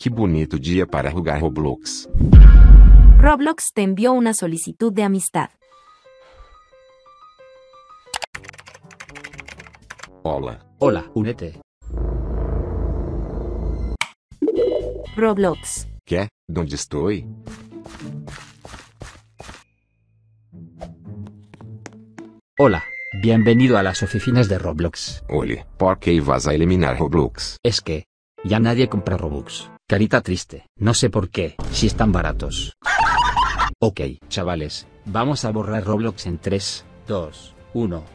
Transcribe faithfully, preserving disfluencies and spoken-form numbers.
Que bonito dia para jugar Roblox. Roblox te envió una solicitud de amistad. Hola. Hola, únete. Roblox. ¿Qué? ¿Dónde estoy? Hola, bienvenido a las oficinas de Roblox. Olhe, ¿por qué vas a eliminar Roblox? Es que ya nadie compra Robux. Carita triste, no sé por qué, si están baratos. Ok, chavales, vamos a borrar Roblox en tres, dos, uno.